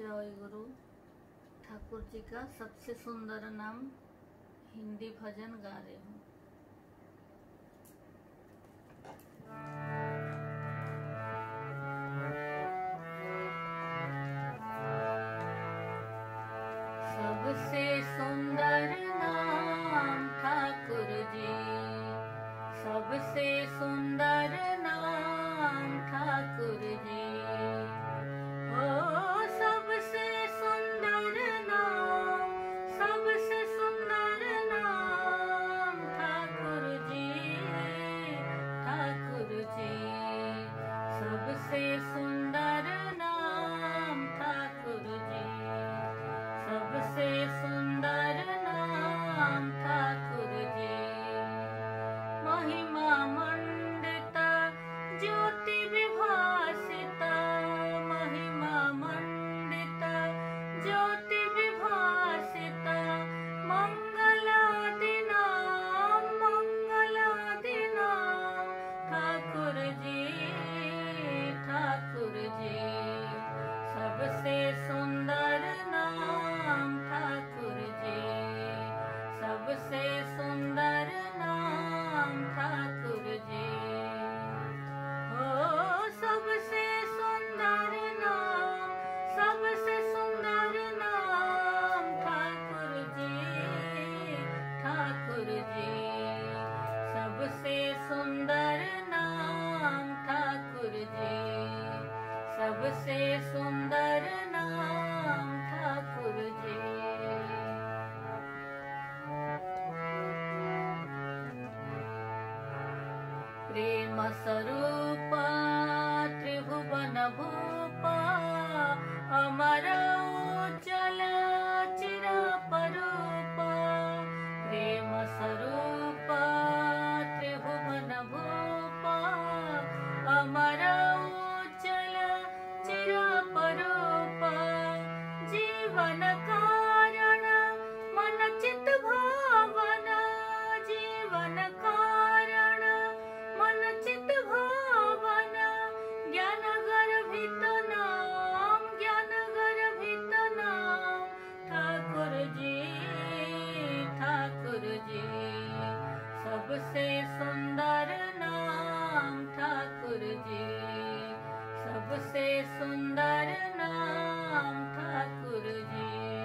जय गुरु। ठाकुर जी का सबसे सुंदर नाम हिंदी भजन गा रही हूँ। सबसे सुंदर नाम ठाकुर जी, सबसे सुंदर नाम ठाकुर जी। ओ सबसे सुंदर नाम, सबसे सुंदर नाम ठाकुर जी, ठाकुर जी। सबसे सुंदर नाम ठाकुर जी, सबसे सुंदर नाम ठाकुर जी। महिमा मंडित ज्योति विभासित, महिमा मंडित ज्योति विभासित। मंगलादि नाम, मंगलादि नाम ठाकुर जी, ठाकुर जी। सबसे सुंदर नाम ठाकुर जी, सबसे सुंदर नाम ठाकुर जी। ओ सबसे सुंदर नाम, सबसे सुंदर नाम ठाकुर जी, ठाकुर जी। सबसे सुंदर नाम ठाकुर जी, सबसे सुंदर नाम ठाकुर जी। प्रेम स्वरूप त्रिभुवन भूप, अमर उज्जवल चिरापरूप। प्रेम स्वरूप त्रिभुवन भूप, अमर उज्जवल चिरापरूप। जीवन कारण मन चित भावना, जीवन कारण मन चित भावना। ज्ञान गर्भित नाम, ज्ञान गर्भित नाम ठाकुर जी, ठाकुर जी। सबसे सुंदर नाम ठाकुर जी, सबसे सुंदर नाम ठाकुर जी।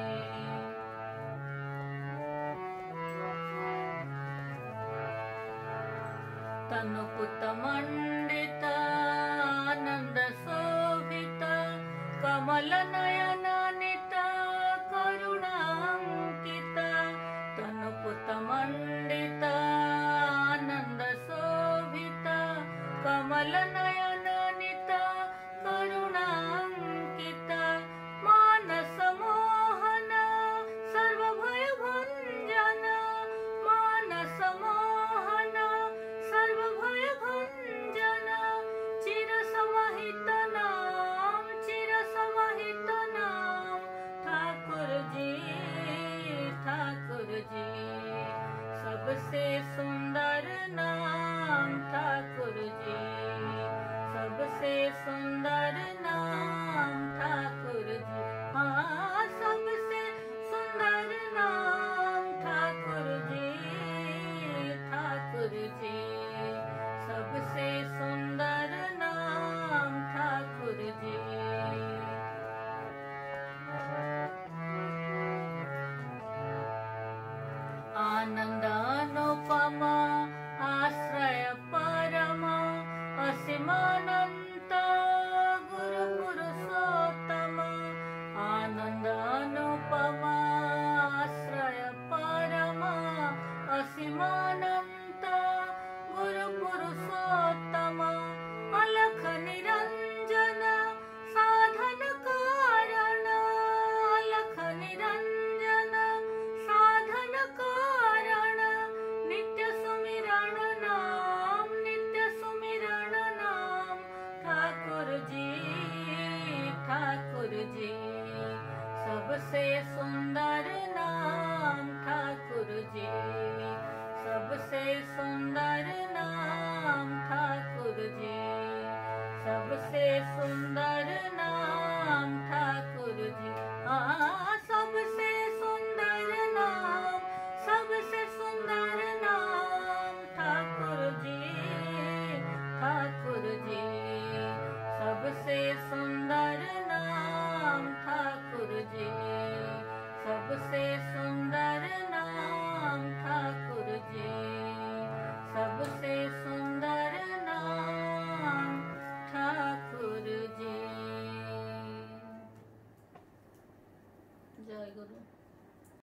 तनुपुत मंडित आनंद शोभित, कमल नयन नित करुणांकित। तनुपुत मंडित आनंद शोभित, कमल नयन नित करुणांकित। मानस मोहन सर्वभय भंजन, मानस मोहन सर्वभय भंजन। चिर समाहित नाम, चिर समाहित नाम ठाकुर जी, ठाकुर जी। सबसे सुंदर नाम ठाकुर जी, सबसे सुंदर नाम ठाकुर जी। हाँ, सबसे सुंदर नाम ठाकुर जी, ठाकुर जी। सबसे सुंदर नाम ठाकुर जी। आनंद अनुपम आश्रय परम, असीमानंत गुरु पुरुषोत्तम। आनंद अनुपम आश्रय परम, असीमानंत गुरु पुरुषोत्तम। अलख निरंजन साधन कारण, अलख निरंजन साधन कारण। नित्य सुमिरण नाम, नित्य सुमिरण नाम ठाकुर जी, ठाकुर जी। सबसे सुंदर नाम ठाकुर जी, सबसे सुंदर